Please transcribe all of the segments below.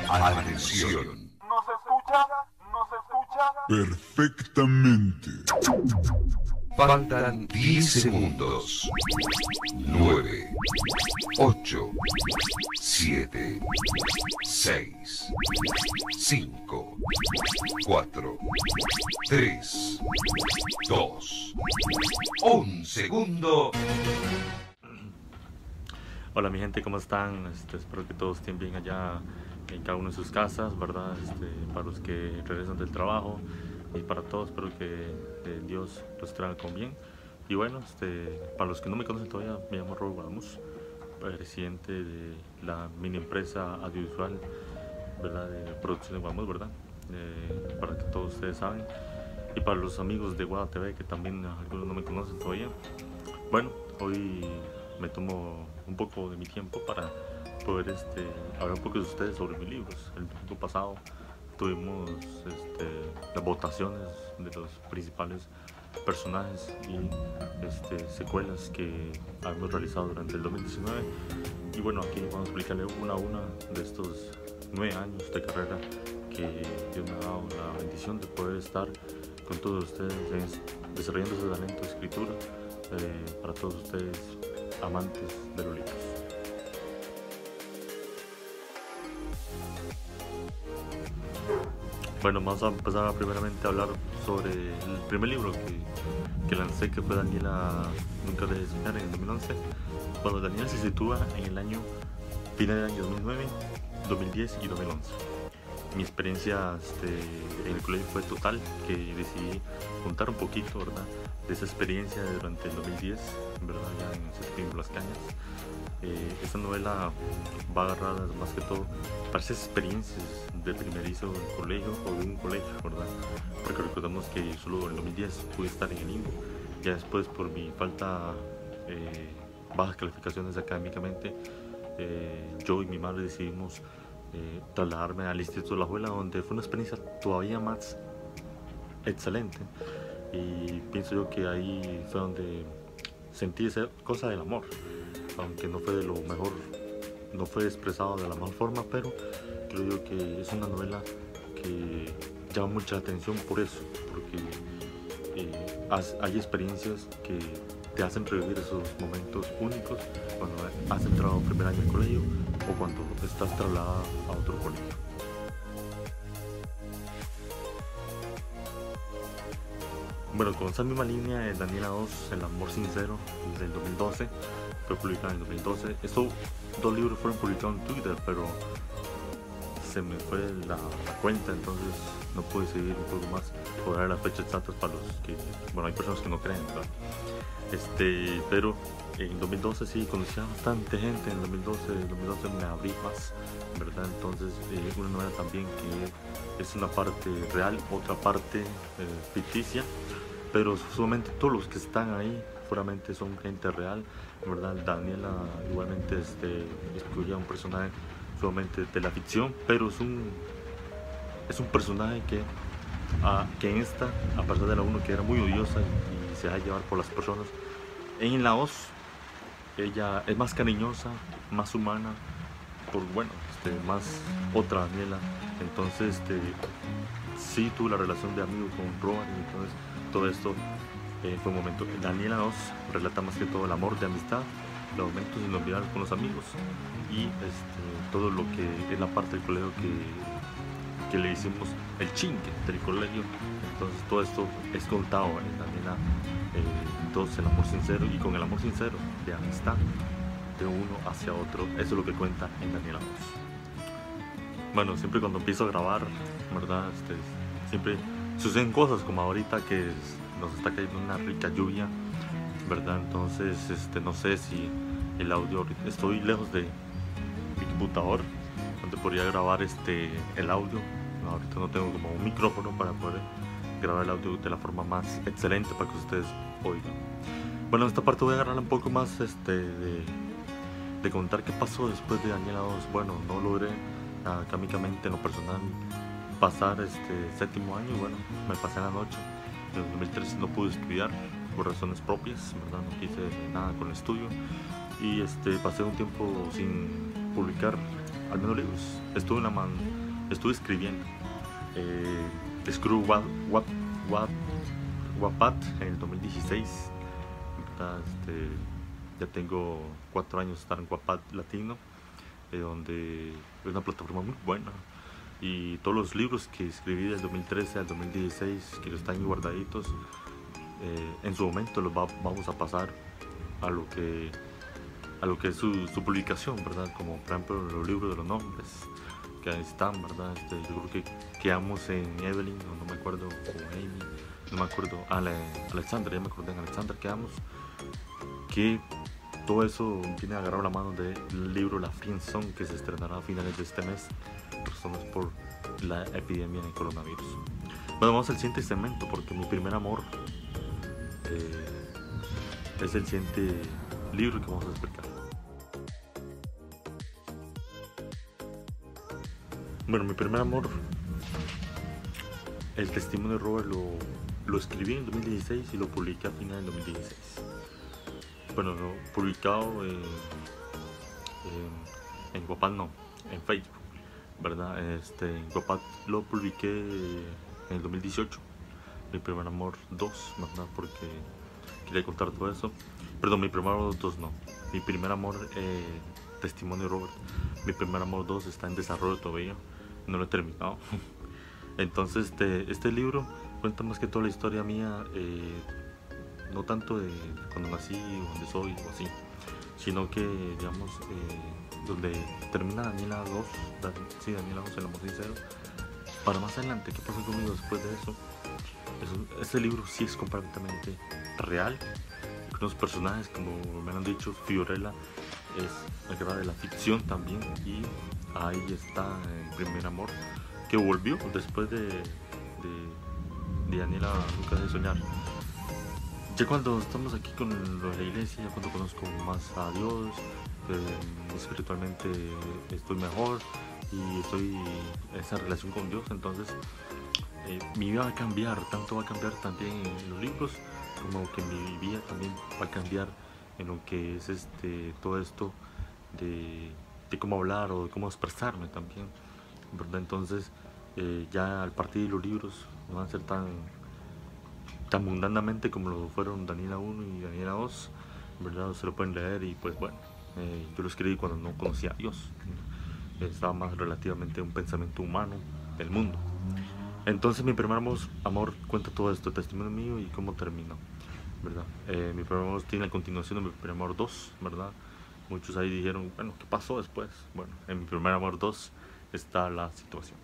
Atención. ¿Nos escucha? ¿Nos escucha? Perfectamente. Faltan 10 segundos. 9, 8, 7, 6, 5, 4, 3, 2, 1 segundo. Hola mi gente, ¿cómo están? Espero que todos estén bien allá en cada uno de sus casas, ¿verdad? Para los que regresan del trabajo y para todos, espero que Dios los traiga con bien. Y bueno, para los que no me conocen todavía, me llamo Robert Guadamus, presidente de la mini empresa audiovisual, ¿verdad? De producción de Guadamus, ¿verdad? Para que todos ustedes saben. Y para los amigos de Guada TV, que también algunos no me conocen todavía. Bueno, hoy me tomo un poco de mi tiempo para poder hablar un poco de ustedes sobre mis libros. El domingo pasado tuvimos las votaciones de los principales personajes y secuelas que hemos realizado durante el 2019. Y bueno, aquí vamos a explicarle una a una de estos 9 años de carrera que Dios me ha dado la bendición de poder estar con todos ustedes desarrollando ese talento de escritura para todos ustedes amantes de los libros. Bueno, vamos a empezar primeramente a hablar sobre el primer libro que lancé, que fue Daniela Nunca Dejes de Soñar, en el 2011. Cuando Daniela se sitúa en el año final del año 2009, 2010 y 2011. Mi experiencia en el colegio fue total, que decidí contar un poquito, ¿verdad?, de esa experiencia durante el 2010, ¿verdad?, ya en Septiembre Las Cañas. Esta novela va agarrada más que todo para esas experiencias de primerizo del colegio o de un colegio, ¿verdad? Porque recordamos que solo en el 2010 pude estar en el limbo. Ya después, por mi bajas calificaciones académicamente, yo y mi madre decidimos trasladarme al Instituto de la Juela, donde fue una experiencia todavía más excelente. Y pienso yo que ahí fue donde sentí esa cosa del amor, aunque no fue de lo mejor, no fue expresado de la mejor forma, pero creo yo que es una novela que llama mucha atención por eso, porque hay experiencias que te hacen revivir esos momentos únicos cuando has entrado primer año en colegio o cuando estás trasladada a otro colegio. Bueno, con esa misma línea de Daniela 2, El amor sincero, del 2012, fue publicado en el 2012. Estos dos libros fueron publicados en Twitter, pero se me fue la cuenta, entonces no pude seguir un poco más por dar las fechas exactas para los que, bueno, hay personas que no creen, ¿verdad? Pero en 2012 sí conocí a bastante gente. En 2012 me abrí más, ¿verdad? Entonces una novela también que es una parte real, otra parte ficticia, pero sumamente todos los que están ahí seguramente son gente real, ¿verdad? Daniela igualmente excluye a un personaje solamente de la ficción, pero es un personaje que en esta, a pesar de la uno que era muy odiosa y se deja llevar por las personas, en la voz ella es más cariñosa, más humana, más otra Daniela. Entonces sí tuve la relación de amigo con Robert, y entonces todo esto fue un momento. Daniela 2 relata más que todo el amor de amistad, los momentos inolvidables con los amigos y todo lo que es la parte del colegio que le hicimos el chingue del colegio. Entonces todo esto es contado en Daniela 2, El amor sincero, y con el amor sincero de amistad de uno hacia otro, eso es lo que cuenta en Daniela 2. Bueno, siempre cuando empiezo a grabar, ¿verdad? Siempre suceden cosas como ahorita que nos está cayendo una rica lluvia, ¿verdad? Entonces no sé si el audio, estoy lejos de mi computador donde podría grabar el audio. No, ahorita no tengo como un micrófono para poder grabar el audio de la forma más excelente para que ustedes oigan. Bueno, en esta parte voy a agarrar un poco más de contar qué pasó después de Daniela 2. Bueno, no logré académicamente en lo personal pasar séptimo año. Bueno, me pasé la noche. En el 2013 no pude estudiar por razones propias, ¿verdad? No quise nada con el estudio y pasé un tiempo sin publicar al menos libros. Estuve estuve escribiendo. Escribo Wattpad en el 2016, ¿verdad? Ya tengo 4 años de estar en Wattpad Latino, donde es una plataforma muy buena. Y todos los libros que escribí del 2013 al 2016, que están guardaditos, en su momento los vamos a pasar a lo que es su publicación, ¿verdad? Como por ejemplo los libros de los nombres, que ahí están, ¿verdad? Yo creo que quedamos en Evelyn, no me acuerdo, o Amy, no me acuerdo, Alexander, ya me acordé, en Alexander quedamos, que todo eso viene agarrado la mano del libro La Friendzone, que se estrenará a finales de este mes, razones por la epidemia de coronavirus. Bueno, vamos al siguiente segmento, porque mi primer amor es el siguiente libro que vamos a explicar. Bueno, mi primer amor, el testimonio de Robert, lo escribí en 2016 y lo publiqué a finales de 2016. Bueno, no, publicado en Wattpad, no, en Facebook, ¿verdad? En Wattpad lo publiqué en el 2018, mi primer amor 2, ¿verdad? Porque quería contar todo eso. Perdón, mi primer amor 2 no, mi primer amor, testimonio de Robert, mi primer amor 2 está en desarrollo todavía, no lo he terminado. Entonces este libro cuenta más que toda la historia mía, no tanto de cuando nací, donde soy o así, sino que, digamos, donde termina Daniela 2, Daniela 2, el amor sincero, para más adelante, ¿qué pasó conmigo después de eso? Este libro sí es completamente real, con unos personajes, como me han dicho, Fiorella es la guerra de la ficción también, y ahí está el primer amor, que volvió después de Daniela Nunca Deje de Soñar. Ya cuando estamos aquí con lo de la iglesia, ya cuando conozco más a Dios, espiritualmente estoy mejor y estoy en esa relación con Dios, entonces mi vida va a cambiar, tanto va a cambiar también en los libros, como que mi vida también va a cambiar en lo que es todo esto de cómo hablar o de cómo expresarme también, ¿verdad? Entonces ya al partir de los libros no van a ser tan mundanamente como lo fueron Daniela 1 y Daniela 2, ¿verdad? Se lo pueden leer y pues bueno, yo lo escribí cuando no conocía a Dios, estaba más relativamente un pensamiento humano del mundo. Entonces mi primer amor cuenta todo esto, testimonio mío y cómo terminó, ¿verdad? Mi primer amor tiene la continuación de mi primer amor 2, ¿verdad? Muchos ahí dijeron, bueno, ¿qué pasó después? Bueno, en mi primer amor 2 está la situación.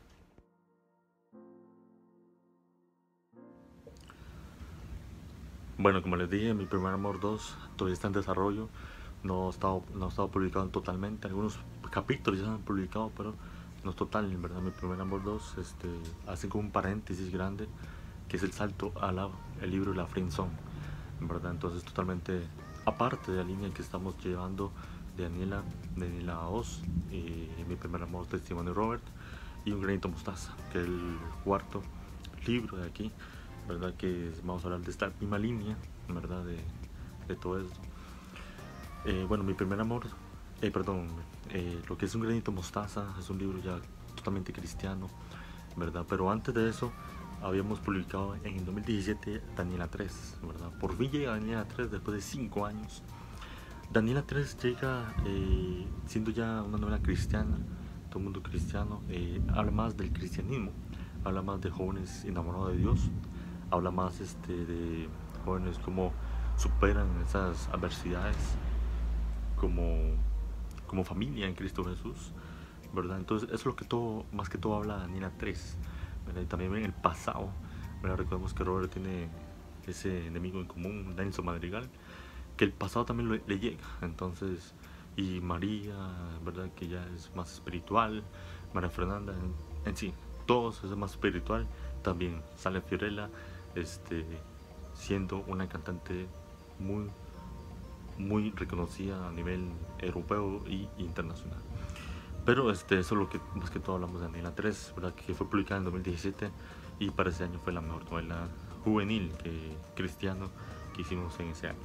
Bueno, como les dije, mi primer amor 2 todavía está en desarrollo, no ha estado publicado totalmente, algunos capítulos ya se han publicado, pero no es total, en verdad. Mi primer amor 2 hace como un paréntesis grande, que es el salto el libro La Friendzone, en verdad. Entonces totalmente aparte de la línea que estamos llevando de Daniela 2, mi primer amor, testimonio de Robert, y un granito mostaza, que es el cuarto libro de aquí, ¿verdad? Que vamos a hablar de esta misma línea, ¿verdad? De todo esto. Bueno, mi primer amor, lo que es un granito mostaza es un libro ya totalmente cristiano, ¿verdad? Pero antes de eso habíamos publicado en el 2017 Daniela 3, ¿verdad? Por fin llega Daniela 3 después de 5 años. Daniela 3 llega siendo ya una novela cristiana, todo el mundo cristiano, habla más del cristianismo, habla más de jóvenes enamorados de Dios, habla más de jóvenes como superan esas adversidades como familia en Cristo Jesús, ¿verdad? Entonces eso es lo que más que todo habla Daniela 3, ¿verdad? Y también en el pasado, ¿verdad? Recordemos que Robert tiene ese enemigo en común, Nelson Madrigal, que el pasado también le llega, entonces, y María, ¿verdad? Que ya es más espiritual, María Fernanda, en sí, todos es más espiritual, también sale Fiorella, siendo una cantante muy reconocida a nivel europeo y internacional. Pero eso es lo que más que todo hablamos de Daniela 3, ¿verdad? Que fue publicada en 2017 y para ese año fue la mejor novela juvenil cristiano que hicimos en ese año.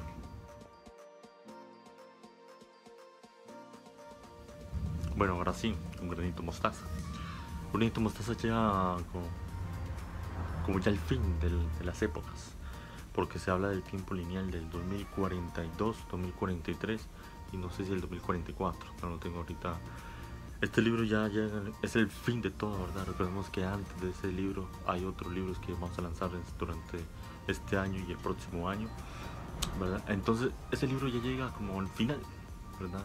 Bueno, ahora sí, un granito mostaza. Un granito de mostaza llega como ya el fin de las épocas, porque se habla del tiempo lineal del 2042, 2043 y no sé si el 2044, no lo tengo ahorita. Este libro ya llega, es el fin de todo, ¿verdad? Recordemos que antes de ese libro hay otros libros que vamos a lanzar durante este año y el próximo año, ¿verdad? Entonces ese libro ya llega como al final, ¿verdad?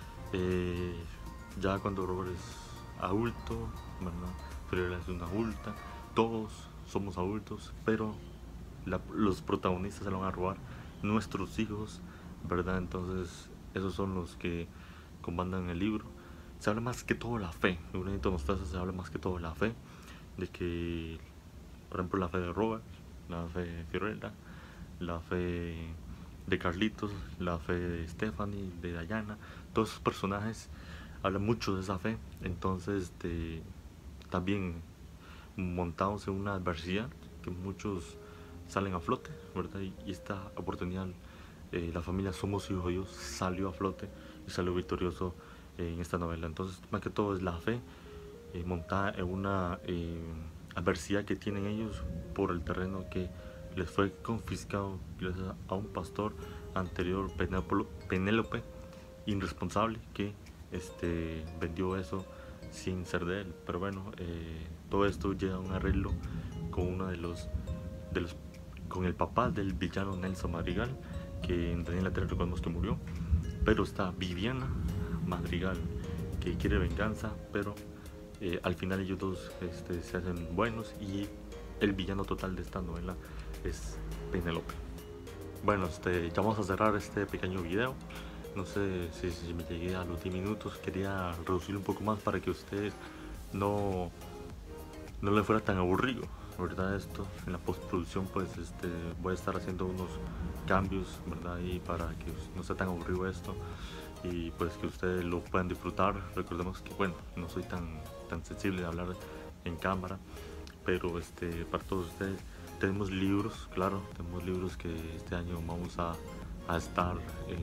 Ya cuando Robert es adulto, ¿verdad? Fiorella es una adulta, todos somos adultos, pero los protagonistas se lo van a robar nuestros hijos, ¿verdad? Entonces esos son los que comandan el libro. Se habla más que todo de la fe. En un granito de mostaza se habla más que todo de la fe, de que, por ejemplo, la fe de Robert, la fe de Fiorella, la fe de Carlitos, la fe de Stephanie, de Diana, todos esos personajes hablan mucho de esa fe. Entonces también montados en una adversidad que muchos salen a flote, ¿verdad? Y esta oportunidad, la familia Somos Hijos de Dios salió a flote y salió victorioso en esta novela. Entonces, más que todo es la fe montada en una adversidad que tienen ellos por el terreno que les fue confiscado gracias a un pastor anterior, Penélope, irresponsable, que vendió eso sin ser de él. Pero bueno, todo esto llega a un arreglo con uno de los con el papá del villano Nelson Madrigal, que en Daniel la Tierra recordemos que murió. Pero está Viviana Madrigal, que quiere venganza, pero al final ellos dos se hacen buenos, y el villano total de esta novela es Penélope. Bueno, ya vamos a cerrar este pequeño video. No sé si me llegué a los 10 minutos. Quería reducirlo un poco más para que ustedes no le fuera tan aburrido, ¿verdad? Esto en la postproducción, pues voy a estar haciendo unos cambios, ¿verdad? Y para que no sea tan aburrido esto, y pues que ustedes lo puedan disfrutar. Recordemos que, bueno, no soy tan sensible de hablar en cámara, pero para todos ustedes tenemos libros, claro, tenemos libros que este año vamos a estar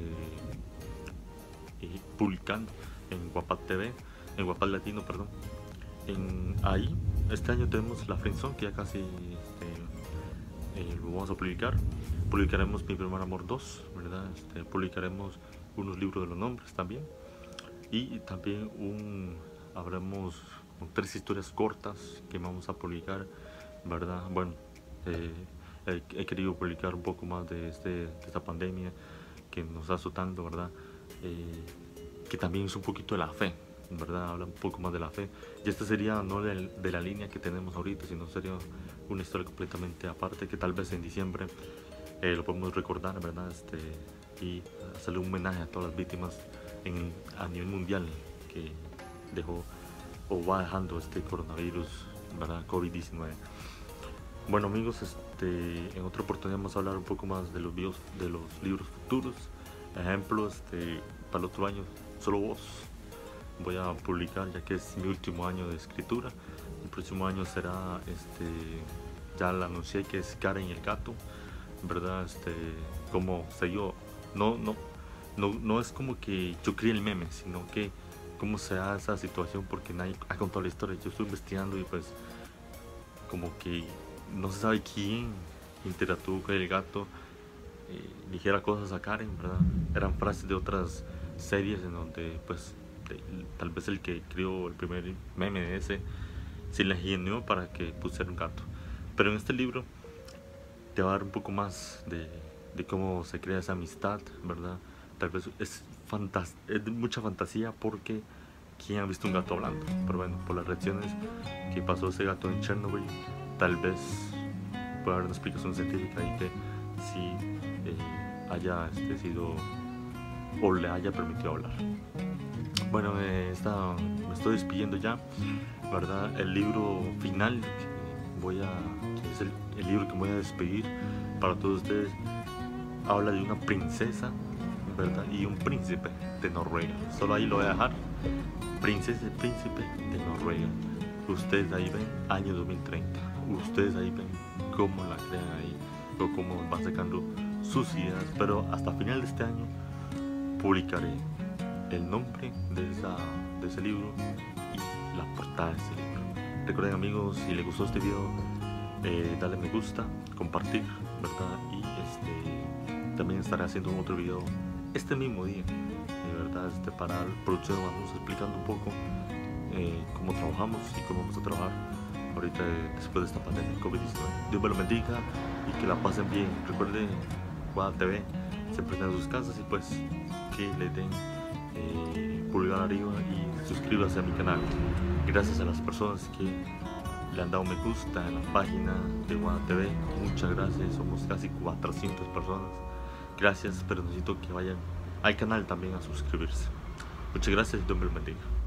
publicando en Wattpad TV, en Wattpad Latino, perdón. Ahí este año tenemos La Friendzone, que ya casi lo vamos a publicar. Publicaremos Mi Primer Amor 2, ¿verdad? Publicaremos unos libros de los nombres también, y también habremos 3 historias cortas que vamos a publicar, ¿verdad? Bueno, he querido publicar un poco más de esta pandemia que nos está azotando, ¿verdad? Que también es un poquito de la fe, ¿verdad? Habla un poco más de la fe, y esta sería no de la línea que tenemos ahorita, sino sería una historia completamente aparte, que tal vez en diciembre lo podemos recordar, ¿verdad? Y hacerle un homenaje a todas las víctimas a nivel mundial que dejó o va dejando este coronavirus, ¿verdad? COVID-19. Bueno, amigos, en otra oportunidad vamos a hablar un poco más de los libros futuros. Ejemplo, para el otro año, Solo Vos voy a publicar, ya que es mi último año de escritura. El próximo año será, ya lo anuncié, que es Karen y el gato, ¿verdad? Como se yo, no es como que yo crié el meme, sino que cómo se da esa situación, porque nadie ha contado la historia. Yo estoy investigando y pues como que no se sabe quién interactuó con el gato, dijera cosas a Karen, ¿verdad? Eran frases de otras series en donde pues tal vez el que creó el primer meme de ese se le ingenió para que pusiera un gato. Pero en este libro te va a dar un poco más de cómo se crea esa amistad, ¿verdad? Tal vez es de mucha fantasía, porque ¿quién ha visto un gato hablando? Pero bueno, por las reacciones que pasó ese gato en Chernobyl, tal vez puede haber una explicación científica y que sí haya sido o le haya permitido hablar. Bueno, me estoy despidiendo ya, ¿verdad? El libro final es el libro que me voy a despedir para todos ustedes. Habla de una princesa, ¿verdad? Y un príncipe de Noruega. Solo ahí lo voy a dejar. Princesa y príncipe de Noruega. Ustedes ahí ven año 2030. Ustedes ahí ven cómo la crean ahí, o cómo van sacando sus ideas. Pero hasta final de este año publicaré el nombre de ese libro y la portada de ese libro. Recuerden, amigos, si les gustó este video, darle me gusta, compartir, ¿verdad? Y también estaré haciendo otro video este mismo día, ¿verdad? Para la producción vamos explicando un poco cómo trabajamos y cómo vamos a trabajar ahorita después de esta pandemia COVID-19. Dios me lo bendiga y que la pasen bien. Recuerden, Guada TV siempre está en sus casas, y pues que le den pulgar arriba y suscríbanse a mi canal. Gracias a las personas que le han dado me gusta en la página de Guada TV, muchas gracias. Somos casi 400 personas. Gracias, pero necesito que vayan al canal también a suscribirse. Muchas gracias y Dios me lo bendiga.